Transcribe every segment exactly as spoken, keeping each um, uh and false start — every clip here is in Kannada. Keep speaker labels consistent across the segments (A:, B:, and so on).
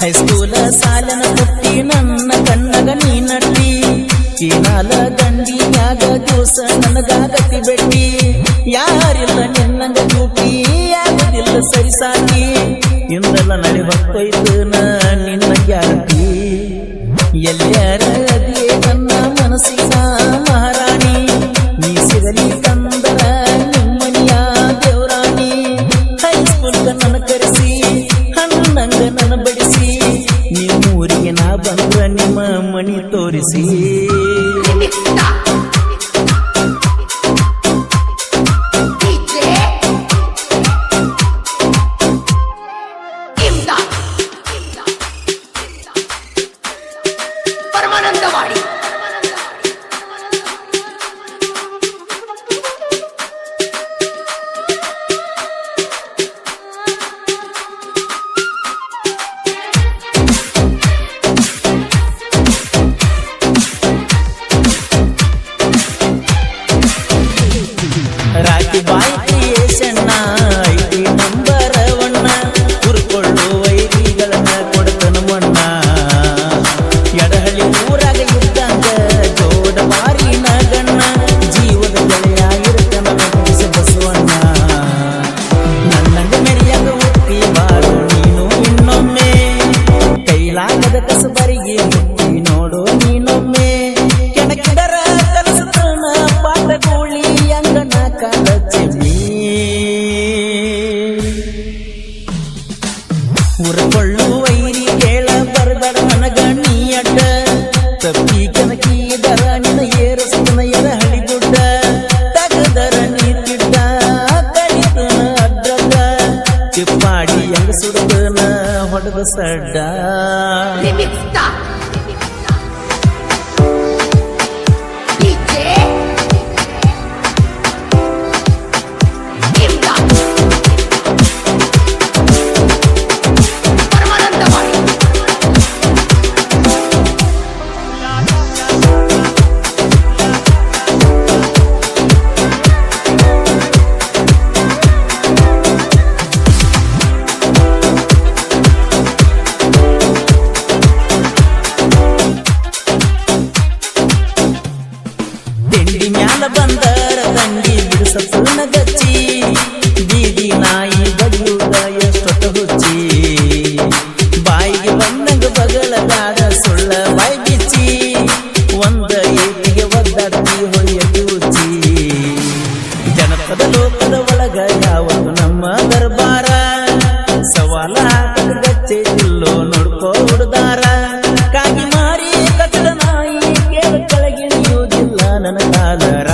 A: ಹೈಸ್ಕೂಲ ಸಾಲನ ಮುಟ್ಟಿ ನನ್ನ ಕಣ್ಣಗ ನೀ ನಟ್ಟಿ ಕೀನಾಲ ದಂಡಿಯಾಗ ದಿವಸ ನನಗಾಗತಿ ಬೆಟ್ಟಿ ಯಾರಿಲ್ಲ ನಿನ್ನಂಗ ಡ್ಯೂಟಿ ಆಗುದಿಲ್ಲ ಸರಿ ಸಾಕಿ ಇಂದೆಲ್ಲ ನಡಿ ಹೊತ್ತೈತು ನಿನ್ನ ಗ್ಯಾರಂಟಿ ಎಲ್ಲರ ಅದೇ ನನ್ನ ಮನಸ್ಸಿನ ಮಹಾರಾಣಿ ನೀ ಸಿಗಲಿ ಕಂದರ ನಿಮ್ಮನಿಯ ದೇವರಾಣಿ ಹೈಸ್ಕೂಲ್ಗ ನನ್ನ ಕರೆಸಿ ಹಣ್ಣಂಗ ನನ್ನ ಬಡಿಸಿ ನಿಮ್ಮೂರಿಗೆ ನಾ ಬಂದ್ರ ನಿಮ್ಮ ಮಣಿ ತೋರಿಸಿ ರಾಕಿ ಬಾಯಿ ಕ್ರಿಯೇಷನ್ನ ಐತಿ ನಂಬರ ಒಣ್ಣ ಹುರ್ಕೊಳ್ಳು ವೈರಿಗಳನ್ನ ಕೊಡ್ತನ ಮಣ್ಣ ಎಡಹಳ್ಳಿ ಊರಾಗ ಇದ್ದಂಗ ಜೋಡ ಮಾರಿನ ಗಣ್ಣ ಜೀವದ ಗೆಳೆಯ ಇರ್ತನ ವೆಂಕಟೇಶ ಬಸವಣ್ಣ ನನ್ನಂಗ ಮೆರಿಯಾಗ ಹುಟ್ಟಿ ಬಾರೋ ನೀನು ಇನ್ನೊಮ್ಮೆ ಕೈಲಾಗದ ಕಸಬರಿಗೆ ಮುಟ್ಟಿ ನೋಡು ನೀನೊಮ್ಮೆ ಕೆಣಕಿದರ ಕನಸುತ್ತನ ಪಾಠಗೋಳಿ ಅಂಗಣ ಉರ್ಕೊಳ್ಳು ವೈರಿ ಕೇಳ ಬರಬೇಡ ನನಗ ನೀ ಅಡ್ಡ ತಪ್ಪಿ ಕನಕಿದರ ನಿನ ಏರಸ್ತನ ಎರ ಹಳಿಗುಡ್ಡ ತಗದರ ನೀ ತಿಡ್ಡ ಕಡಿತನ ಅಡ್ಡದ ಚಿಪ್ಪಾಡಿ ಹೆಂಗ ಸುಡ್ತನ ಹೊಡೆದ ಸಡ್ಡ ತಿಂಡಿ ಮ್ಯಾಲ ಬಂದರ ತಂಗಿ ಬಿಡಿಸ ಪೂರ್ಣ ಗಚ್ಚಿ ಬೀದಿ ನಾಯಿ ಬಡಿಯುವುದ ಎಷ್ಟೊತ್ತ ಹುಚ್ಚಿ ಬಾಯಿಗೆ ಬಂದಂಗ ಬಗಳಗಾದ ಸುಳ್ಳ ಬಾಯಿ ಬಿಚ್ಚಿ ಒಂದ ಏಟಿಗೆ ಒದ್ದಾಡ್ತಿ ಹೊಯ್ಯಕ್ಕೆ ಹುಚ್ಚಿ ಜನಪದ ಲೋಕದ ಒಳಗ ಯಾವತ್ತು ನಮ್ಮ ದರ್ಬಾರ ಸವಾಲ ಹಾಕದ ಗಚ್ಚೆ ಇಲ್ಲೋ ನೋಡ್ಕೋ ಹುಡ್ದಾರ ಕಾಗಿ ಮಾರಿ ಕಟ್ಟದ ನಾಯಿ ಕೇಳ ಕೆಳಗಿಳಿಯುವುದಿಲ್ಲ ನನ್ನ ಕಾಲರ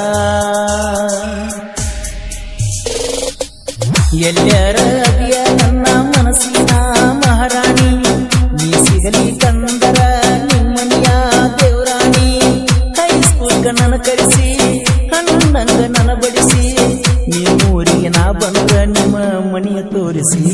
A: ಎಲ್ಲರ ಅದಿಯ ನನ್ನ ಮನಸ್ಸಿನ ಮಹಾರಾಣಿ ನೀ ಸಿಗಲಿ ಕಂದರ ನಿಮ್ಮನಿಯ ದೇವರಾಣಿ ಹೈಸ್ಕೂಲ್ಗ ನನ್ನ ಕರೆಸಿ ಹಣ್ಣಂಗ ನನ್ನ ಬಡಿಸಿ ನಿಮ್ಮೂರಿಗೆ ನಾ ಬಂದ್ರ ನಿಮ್ಮ ಮಣಿಯ ತೋರಿಸಿ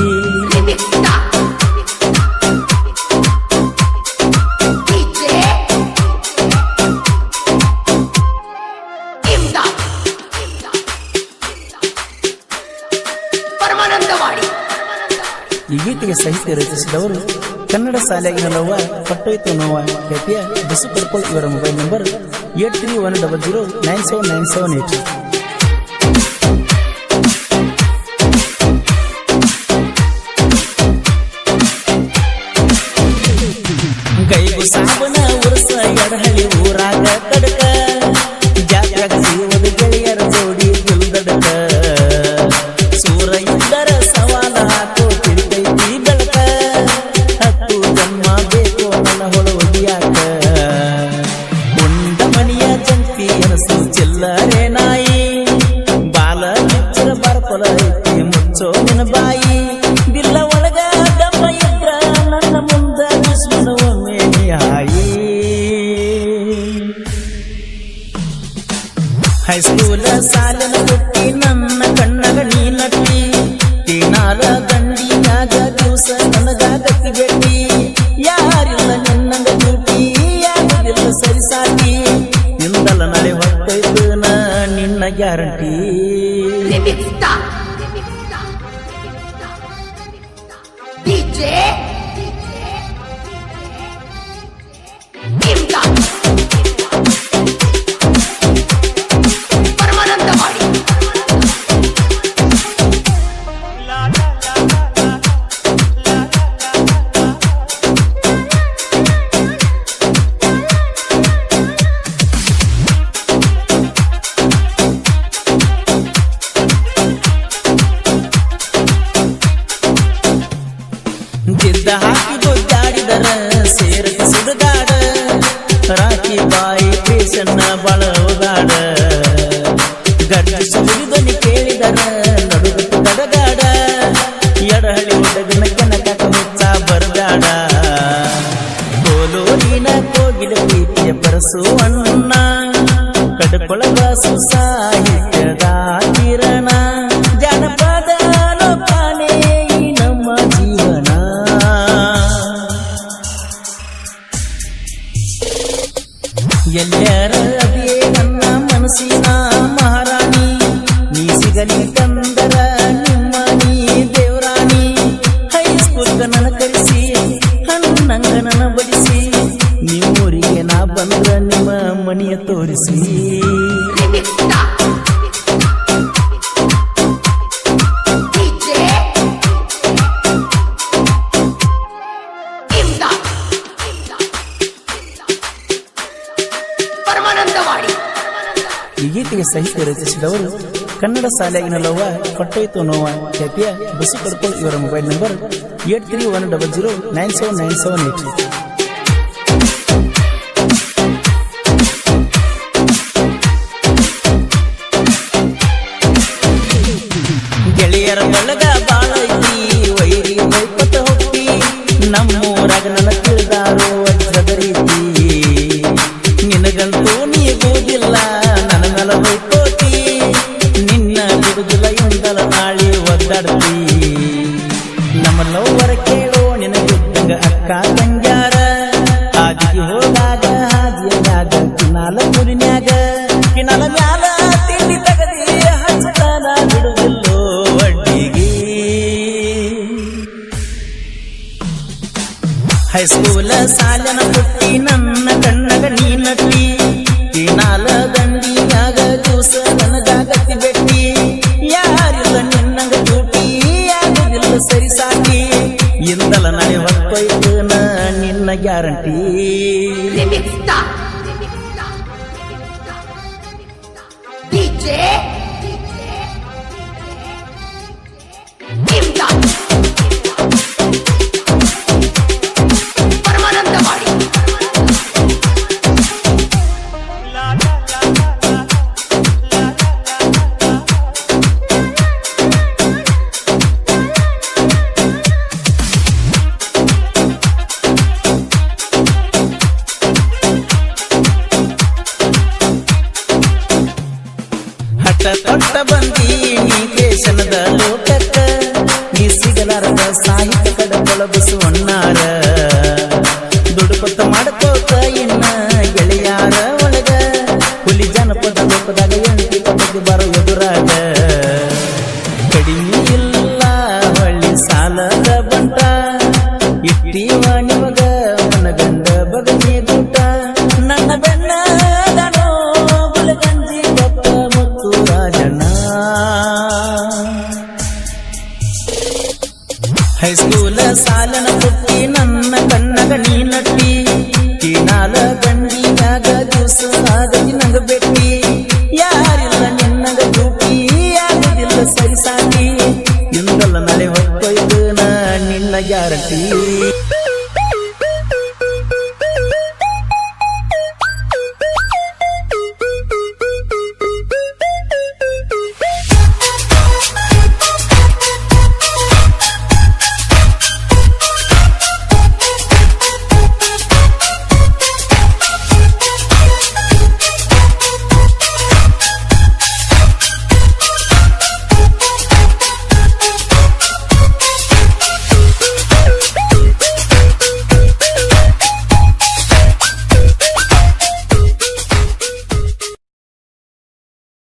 A: ಈ ಗೀತೆಗೆ ಸಾಹಿತ್ಯ ರಚಿಸಿದವರು ಕನ್ನಡ ಶಾಲೆಗಿನ ನೋವ ಪಟ್ಟೋಯ್ತು ನೋವ ಖ್ಯಾತಿಯ ಬಸು ಪಡ್ಕೊಳ್ ಇವರ mobile number eight three one double zero nine seven nine seven eight Gaibu ಸಾಬನ ಉರ್ಸ ಎಡಹಳ್ಳಿ ಊರಾಗ ಕಡಕ ಜಾತ್ಯಾಗ ಜೀವದ ಗೆಳೆಯರ ಜೋಡಿ ಗುಲ್ದಡಕ ಸೂರ ಇದ್ದರ ಸವಾಲ ಹಾಕೋ ತಿರುಗೈತಿ ಬೆಳಕ ಹತ್ತು ಜನ್ಮ ಬೇಕು ನನ್ನ ಹೊಳ ಒಡಿಯಾಕ ಉಂಡ ಮನಿಯ ಜಂತಿ ಅನಸು ಚಿಲ್ಲರೆ ನಾಯಿ ಬಾಲ ಕಿಚ್ಚರ ಬರ್ಕೊಲ ಐತಿ ಮುಚ್ಚೋ ನಿನ ಬಾಯಿ ಬಿಲ್ಲ ಒಳಗ ದಮ್ಮ ಇದ್ರ ನನ್ನ ಮುಂದ ದುಶ್ಮನ ಒಮ್ಮೆ ಹಾಯಿ ಹೈಸ್ಕೂಲ ಸಾಲನ ಹುಟ್ಟಿ ನನ್ನ ಕಣ್ಣಗ ನೀ ನಟ್ಟಿ ಕೀನಾಲ ದಂಡಿಯಾಗ ದಿವಸ ನನಗಾಗತಿ ಬೆಟ್ಟಿ ಯಾರಿಲ್ಲ ನಿನ್ನಂಗ ಡ್ಯೂಟಿ ಆಗುದಿಲ್ಲ ಸರಿ ಸಾಕಿ ಇಂದಲ್ಲ ನಡೆ ಹೊತ್ತೈತು ನಿನ್ನ ಗ್ಯಾರಂಟಿ D J ಸಿದ್ಧ ಹಾಕಿ ಗೊತ್ತಾಡಿದರ ಸೇರಕ ಸುಡಗಾಡ ರಾಕಿ ಬಾಯಿ ಪೇಶನ್ನ ಬಳಗಾಡ ಗರ್ಜಿಸ ಮುಗಿದನಿ ಕೇಳಿದರ ನಡುಗಟ್ಟು ಗಡಗಾಡ ಎಡಹಳಿ ಹುಡುಗನ ಕನಕ ಹುಚ್ಚ ಬರಗಾಡ ಕೋಲೂರಿನ ಕೋಗಿಲ ಪ್ರೀತಿಯ ಪರಸು ಅಣ್ಣ ಕಡಕೊಳಗ ಸುಸಾಹಿತ್ಯದ ಕಿರಣ ಜನಪದ ಲೋಕಾನೇ ನಮ್ಮ ಜೀವನ ಎಲ್ಲರ ಅದೇ ನನ್ನ ಮನಸ್ಸಿನ ಮಹಾರಾಣಿ ನೀ ಸಿಗಲಿ ಕಂದರ ನಿಮ್ಮ ನೀ ದೇವರಾಣಿ ಹೈಸ್ಕೂಲ್ ನನ್ನ ಕರೆಸಿ ಹಣ್ಣಂಗ ನನ್ನ ಬಡಿಸಿ ನಿಮ್ಮೂರಿಗೆ ನಾ ಬಂದ್ರ ನಿಮ್ಮ ಮನೆಯ ತೋರಿಸಿ ಈ ಗೀತೆಗೆ ಸಾಹಿತ್ಯ ರಚಿಸಿದವರು ಕನ್ನಡ ಶಾಲೆಗಿನ ಲವ್ವ ಕೊಟ್ಟೋಯ್ತು ನೋವ ಖ್ಯಾತಿಯ ಬಸು ಕಡ್ಕೋಳ್ ಇವರ mobile number eight three one double zero nine seven nine seven eight. ಗೆಳೆಯರ ಬಳಗ ಬಾಳ ಐತಿ ವೈರಿ ವೈಪತ ಹೊತ್ತಿ ನಮ್ಮೂರಾಗ ನನ್ನ ತಿಳಿದಾರೋ ವಜ್ರದ ರೀತಿ ನಿನಗಂತೂ ನೀಗೋದಿಲ್ಲ ನನ್ನ ಮೇಲ ಹೊಯ್ಕೋತಿ ನಿನ್ನ ಬಿಡುದಿಲ್ಲ ಎಂದಲ ನಾಳೆ ಒದ್ದಾಡ್ತಿ ನಮ್ಮ ಲವ್ವರ ಕೇಳೋ ನಿನಗಿದ್ದಂಗ ಅಕ್ಕ ತಂಗ್ಯಾರ ಹಾದಿಗೆ ಹೋಗಾಗ ಹಾದಿಯಾಗ ಕಿನಾಲ ಮುರಿನ್ಯಾಗ ಕಿನಾಲ ಮ್ಯಾಲ ತಿಂಡಿ ತಗದಿ ಹಚ್ಚತಾನ ಬಿಡುದಿಲ್ಲೋ ಅಡ್ಡಿಗೆ ಹೈಸ್ಕೂಲ ಸಾಲನ ಪುಟ್ಟಿ ನನ್ನ ಕಣ್ಣಗ ನೀ ನಟ್ಟಿ ಕಿನಾಲ ದಂಡಿಯಾಗ ದಿವಸ ನನಗಾಗತ್ತಿ ಬೆಟ್ಟಿ ಯಾರಿಲ್ಲ ನಿನ್ನಂಗ ಜೂಟಿ ಆಗುದಿಲ್ಲ ಸರಿ ಸಾಟಿ ಇಂದಲ ನಾಳೆ ಹೊತ್ತೊಯ್ತು ನ ನಿನ್ನ ಗ್ಯಾರಂಟಿ ತೊಟ್ಟ ಬಂದಿ ನೀ ದೇಶನದ ಲೋಕಕ್ಕ ನೀ ಸಿಗಲಾರದ ಸಾಹಿತ್ಯ ಕಡಕೊಳ ಬಸವಣ್ಣಾರ ದುಡುಕೊತ್ತ ಮಾಡ್ಕೋತ ಇನ್ನ ಗೆಳೆಯಾರ ಒಳಗ ಹುಲಿ ಜನಪದ ಲೋಕದಾಗ ಎಂಟಿ ಪದಕ್ಕೆ ಬರೋ ಎದುರಾಗ ಕಡಿಮೆ ಇಲ್ಲ ಹೊಳ್ಳಿ ಸಾಲದ ಬಂಟ ಇಟ್ಟೀವ ನಿಮಗ ಮನಗಂಡ ಬಗನೆ ಗೂಟ ನನ್ನ ಬೆನ್ನ ಹೈಸ್ಕೂಲ ಸಾಲನ ಪುಟ್ಟಿ ನನ್ನ ಕಣ್ಣಗ ನೀ ನಟ್ಟಿ ಕಿನಾಲ ಗಂಡಿಯಾಗ ದಿವಸ ಆಗತಿ ನಂಗ ಬೆಟ್ಟಿ ಯಾರಿಲ್ಲ ನಿನ್ನಗ ಜೂಟಿ ಆಗುದಿಲ್ಲ ಸರಿ ಸಾಟಿ ಇಂದಲ್ಲ ನಾಳೆ ಹೊತ್ತೊಯ್ದು ನಾ ನಿನ್ನ ಗ್ಯಾರಂಟಿ.